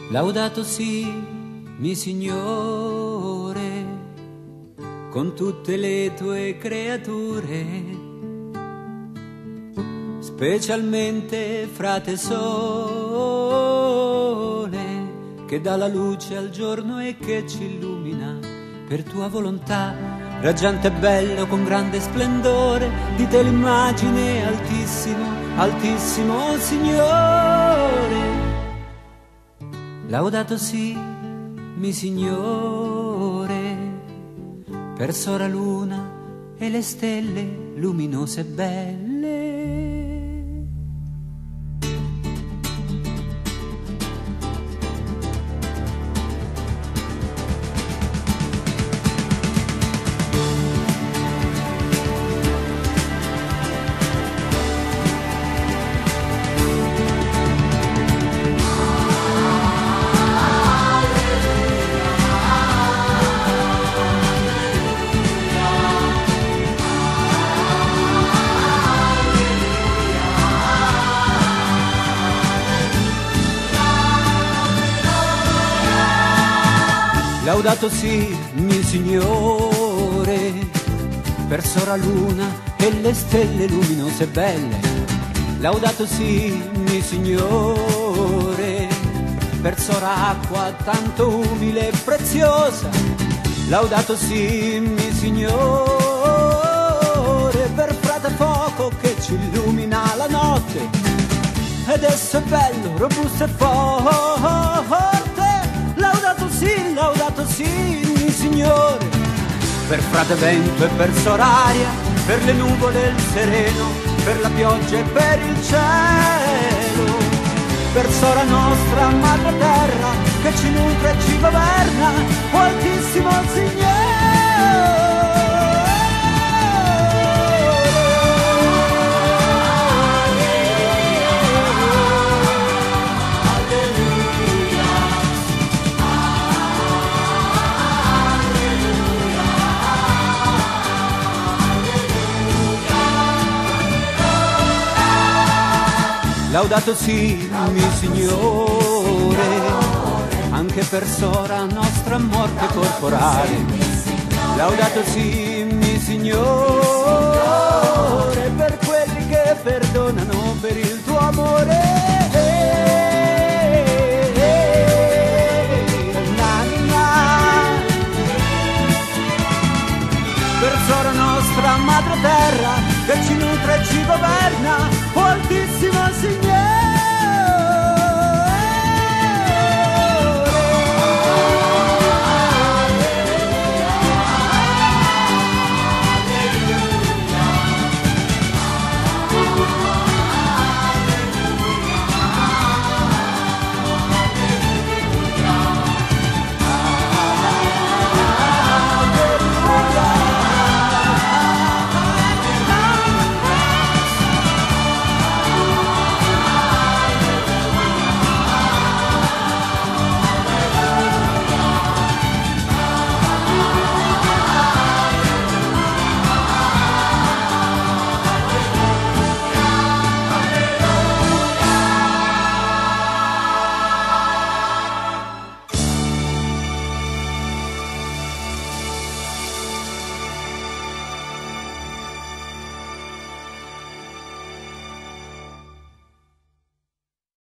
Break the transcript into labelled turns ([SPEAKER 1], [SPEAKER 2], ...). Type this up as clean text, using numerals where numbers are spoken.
[SPEAKER 1] Laudato si, mi Signore, con tutte le tue creature, specialmente frate sole, che dà la luce al giorno e che ci illumina per tua volontà. Raggiante e bello con grande splendore, di te l'immagine altissimo, altissimo Signore. Laudato si, mi Signore, per sora luna e le stelle luminose e belle. Laudato si, mio Signore, per sora luna e le stelle luminose e belle. Laudato si, mio Signore, per sora acqua tanto umile e preziosa. Laudato si, mio Signore, per frate fuoco che ci illumina la notte. Ed esso è bello, robusto e forte. Laudato sì, mio Signore, per frate vento e per soraria, per le nuvole e il sereno, per la pioggia e per il cielo, per sora nostra madre terra, che ci nutre e ci governa, o altissimo Signore. Laudato si, mio Signore, anche per sora nostra morte corporale. Laudato si, mio Signore, per quelli che perdonano per il tuo amore. Per sora nostra madre terra, che ci nutre e ci governa, o altissimo Signore.